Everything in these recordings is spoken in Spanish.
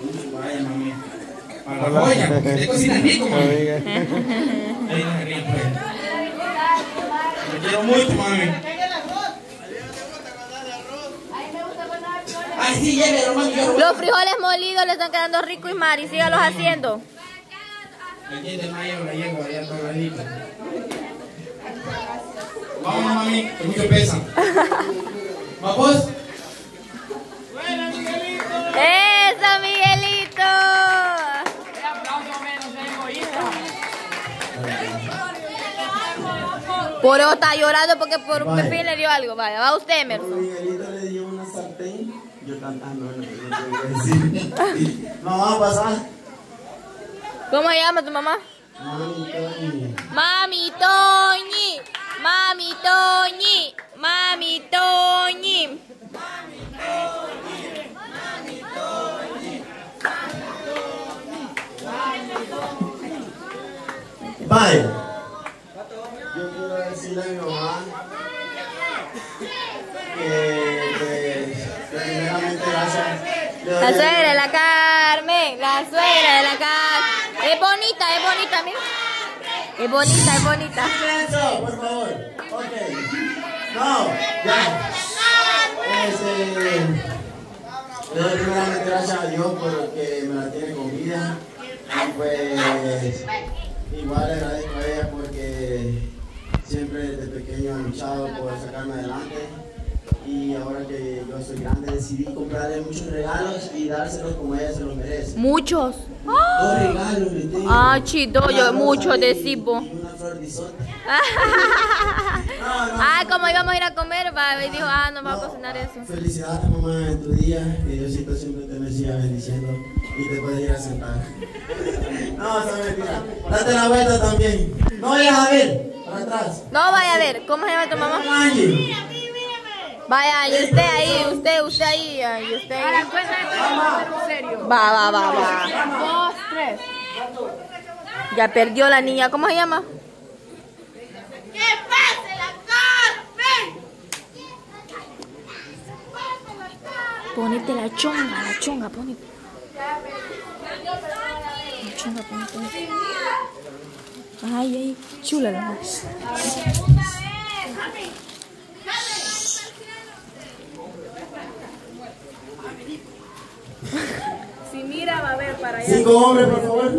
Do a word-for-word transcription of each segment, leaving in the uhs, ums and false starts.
Vaya, mami. Para la joya, porque usted cocina rico, mami. Ahí no se ríen, pues. Te quiero mucho, mami. Ay, sí, llévelo, mami. Los frijoles molidos le están quedando ricos y Mari, sígalos haciendo. El diez de mayo la llevo allá toda la lista. Vamos, mami, que mucho pesan. Vamos. ¡Eso, Miguelito! Un aplauso menos egoísta. Por eso está llorando porque por un perfil le dio algo. Vaya, va usted, Emerson. Miguelito le dio una sartén. Yo cantando, no, no te voy a decir. Mamá, pasar. ¿Cómo se llama tu mamá? Mami, Toñi. Mami Toñi. Mami Toñi. Mami Toñi. Vaya. Yo quiero decirle a mi mamá que, que, que primeramente gracias. La suegra de la Carmen. La suegra de la Carmen. Es bonita, es bonita, mira. Es bonita, es bonita. Silencio, por favor. Ok. No, ya. Este, le doy primeramente gracias a Dios porque me la tiene con vida. Y pues, igual le agradezco a ella porque siempre desde pequeño ha luchado por sacarme adelante. Y ahora que yo soy grande decidí comprarle muchos regalos y dárselos como ella se los merece. Muchos. Dos regalos le tengo. Ah, chito, yo mucho de cipo. Y una flor de isote. Ah, como íbamos a ir a comer, va, y dijo, ah, no va a cocinar eso. Felicidades, mamá, en tu día. Que Diosito siempre te me siga bendiciendo y te puedes ir a sentar. No, eso es mentira. Date la vuelta también. No vayas a ver, para atrás. No, vaya a ver, ¿cómo se llama tu mamá? Angie. Vaya, y usted ahí, usted, usted ahí, y usted ahí. A la cuenta de tres vamos a hacer un serio. Va, va, va, va. Dos, tres. Ya perdió la niña, ¿cómo se llama? ¡Que pase la Carmen! Ponete la chonga, la chonga, ponete. La chonga, ponete. Ay, ay, chula la voz. Si mira, va a ver para allá. Cinco hombres, por favor.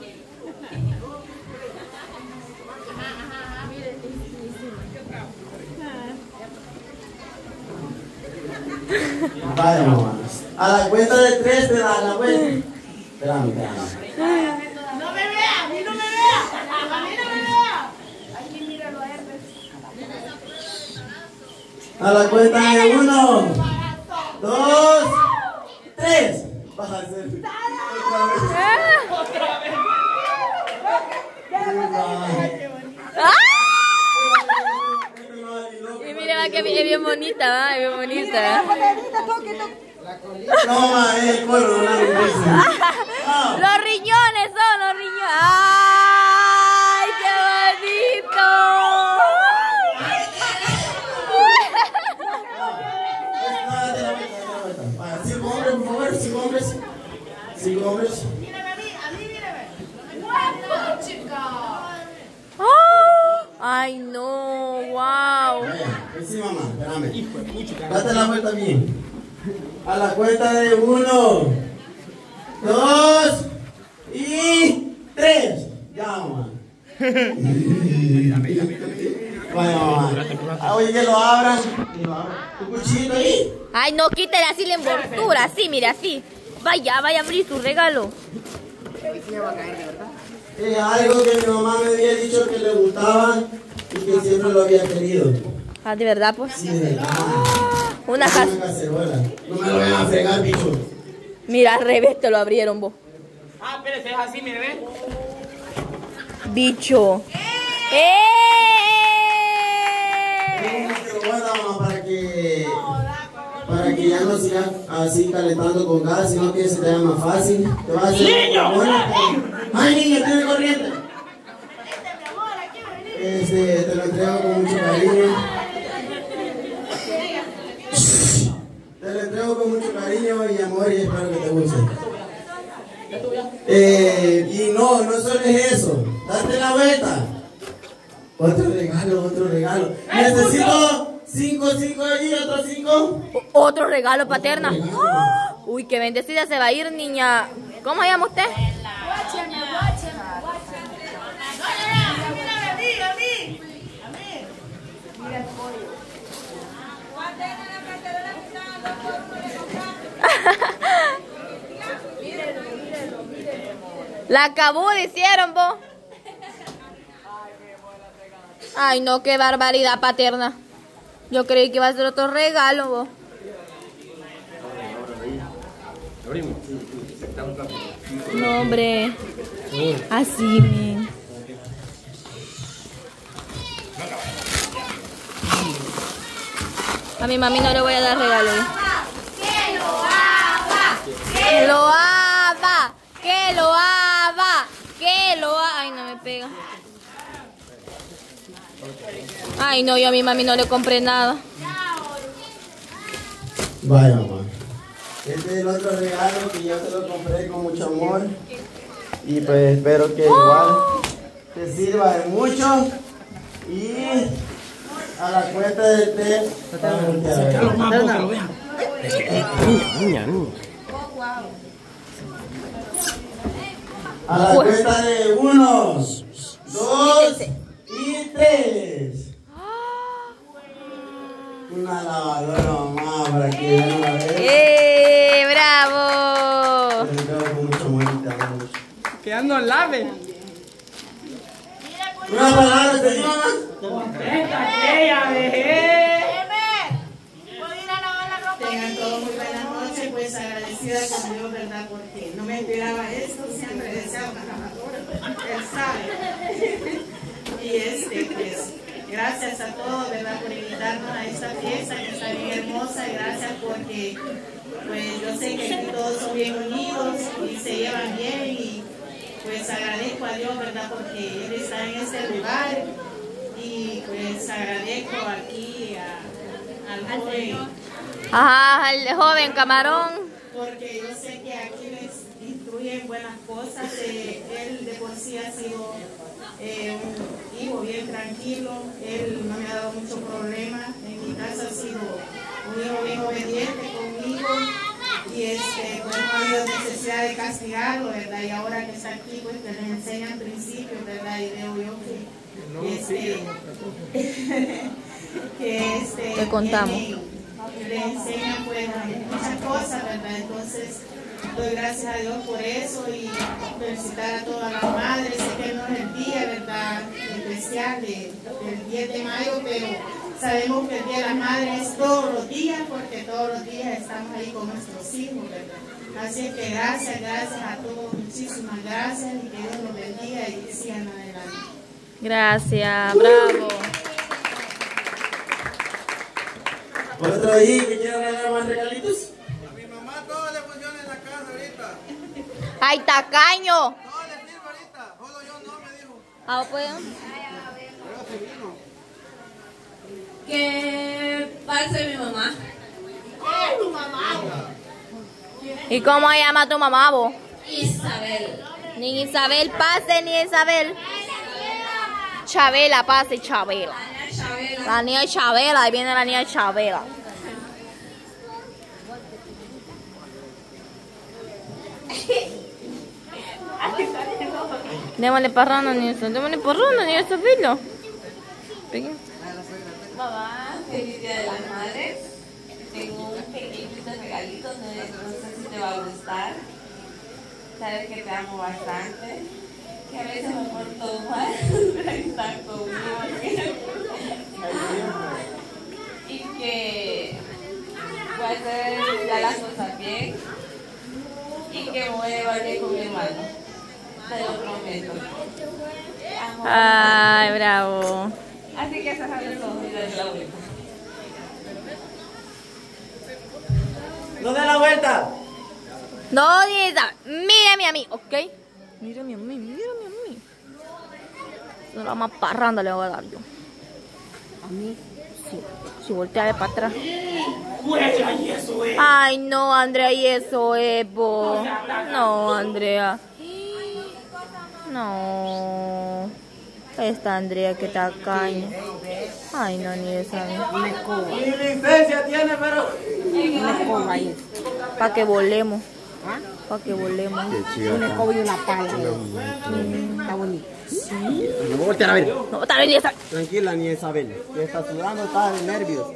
Vaya, mamá. A la cuenta de tres te da la vuelta. Espérame, espérame. ¡No me vea! ¡A mí no me vea! ¡A mí no me vea! Aquí míralo a Hermes. A la cuenta de uno, dos, tres. Vas a hacer otra vez. Y mire, va que es bien bonita, va, es bien bonita. No, ma, es el coro, una belleza. Los riñones son los riñones. ¡Ay, qué bonito! Cinco hombres, por favor, cinco hombres. Cinco hombres. Mírame a mí, a mí mírame. ¡Guapo, chica! ¡Oh! ¡Ay, no! ¡Wow! Vaya, sí, mamá, espérame. Date la vuelta bien. A la cuenta de uno, dos y tres. Ya, mamá. Vaya, mamá. Ah, oye, que lo abran. Tu cuchillo ahí. Ay, no, quítale así la envoltura, así, mire, así. Vaya, vaya a abrir su regalo. Es algo que mi mamá me había dicho que le gustaba y que siempre lo había querido. Ah, ¿de verdad, pues? Sí, de verdad. Una Es casa. una cacerola. No me lo vayan a fregar, bicho. Mira, al revés te lo abrieron vos. Ah, espérate, es así, mire, ve. Bicho. ¡Eh! Es una cacerola, mamá, para que, para que ya no sigas así calentando con gas, sino que se te haga más fácil. Te vas a hacer ¡niño! ¡Ay, niño, tiene corriente! Este, te lo entrego con mucho cariño. Te lo entrego con mucho cariño y amor y espero que te guste. Eh, y no, no solo es eso. Date la vuelta. Otro regalo, otro regalo. Necesito cinco, cinco allí, otro cinco. O- Otro regalo, paterna. ¡Ah! Uy, qué bendecida se va a ir, niña. ¿Cómo se llama usted? La acabó, hicieron vos. Ay, no, qué barbaridad, paterna. Yo creí que iba a ser otro regalo, vos. No, hombre. Así, men. A mi mami no le voy a dar regalo. ¡Que lo haga! Que lo haga, que lo haga, que lo haga. Ay, no me pega. Ay, no, yo a mi mami no le compré nada. Vaya, mamá. Este es el otro regalo que yo te lo compré con mucho amor. Y pues espero que igual te sirva de mucho. Y a la cuenta de té. A la cuenta de uno, dos y tres. Una lavadora, mamá, para que vean una vez. ¡Eh, bravo! Te lo con mucho amor y te amo mucho. Que ya no lave. Una palabra, ¿te digo, mamá? Aquella vejez. Tengan todos muy buenas noches, pues agradecida con Dios, ¿verdad? Porque no me esperaba esto, siempre deseaba una lavadora, él sabe. Y este, pues, gracias a todos, ¿verdad? Por invitarnos a esta fiesta que está bien hermosa, y gracias porque, pues, yo sé que aquí todos son bien unidos y se llevan bien, y pues agradezco a Dios, ¿verdad? Porque Él está en este lugar, y pues agradezco aquí a, al joven. Ajá, el joven camarón. Porque yo sé que aquí les instruyen buenas cosas. Eh, él de por sí ha sido eh, un hijo bien tranquilo. Él no me ha dado mucho problema. En mi casa ha sido un hijo bien obediente conmigo. Y este, pues no ha habido necesidad de castigarlo, ¿verdad? Y ahora que está aquí, pues que le enseñan principios, ¿verdad? Y veo yo que, este, que este, Te contamos. que, le enseñan pues muchas cosas, ¿verdad? Entonces doy gracias a Dios por eso y felicitar a todas las madres. Sé que no es el día, ¿verdad? Especial de, del diez de mayo, pero sabemos que el Día de las Madres es todos los días, porque todos los días estamos ahí con nuestros hijos, ¿verdad? Así que gracias, gracias a todos, muchísimas gracias, y que Dios los bendiga y que sigan adelante. Gracias, bravo. ¿Otro ahí que quiera regalar más regalitos? A mi mamá todo le funciona en la casa ahorita. Ay, tacaño. Todo le sirve ahorita. Solo yo no, me dijo. Ah, pues. ¿Qué pasa mi mamá? ¿Y cómo se llama tu mamá, vos? Isabel. Ni Isabel pase, ni Isabel. Chabela pase, Chabela. Chabela. La niña Chabela, ahí viene la niña Chabela. Démosle parrón a Nilson, démosle parrón a Nilson, filo. Mamá, feliz Día de las Madres. Tengo un pequeñito regalito, no, no sé si te va a gustar. Sabes que te amo bastante. Que a veces me porto mal, pero ahí están conmigo. Y que voy a hacer ya las cosas bien. Y que me voy a llevar bien con mi hermano. Te lo prometo. Amo. Ay, bravo. Así que cerrar los ojos y darle la vuelta. ¡No dé la vuelta! No, ni Isabel. Mírame a mí, ¿ok? Mírame a mí, mírame a mí. No la más parranda le voy a dar yo. A mí, sí. Si voltea de para atrás. Huela y eso es. Ay, no, Andrea, y eso es, bo. No, Andrea. No. Esta Andrea que tacaña. Ay, no, ni esa. Una escoba. Ni licencia tiene, pero... Una escoba ahí. Para que volemos. ¿Ah? Para que volemos. Una escoba y una pala. Está bonito. No voy a voltear a ver. No, está bien esa. Tranquila, ni Isabel. Que está sudando, está de nervios.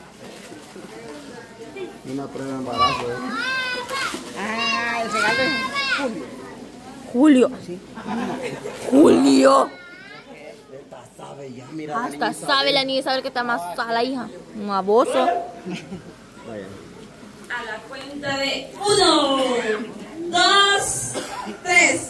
Una prueba de embarazo, ¿eh? Ah, el regalo es Julio. Julio. Julio. Esta sabe ya, mira. Hasta sabe la niña saber que está más a la hija. Un abuso. Vaya. A la cuenta de uno, dos, tres.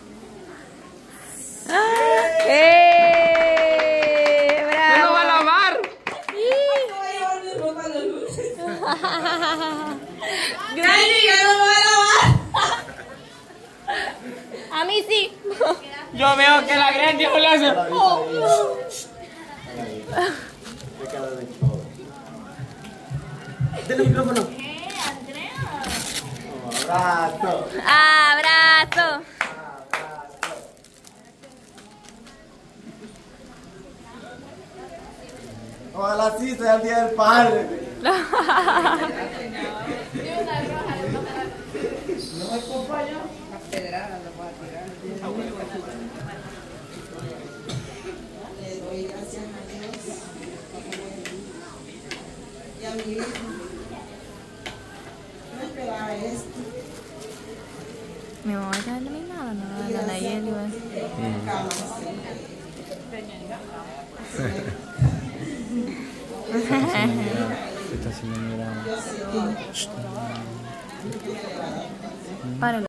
¡Eh! ¡Me lo va a ¡Bravo! lavar! Grande, ya no me va a lavar. A mí sí. Yo veo que la gran Dios le hace. Dale el micrófono. Abrazo. Abrazo. Ojalá sí sea el día del padre. Le doy gracias a Dios y a mi hijo. No esperaba esto. Mi mamá ya no me nada, no, no, no, ayer iba a Páralo.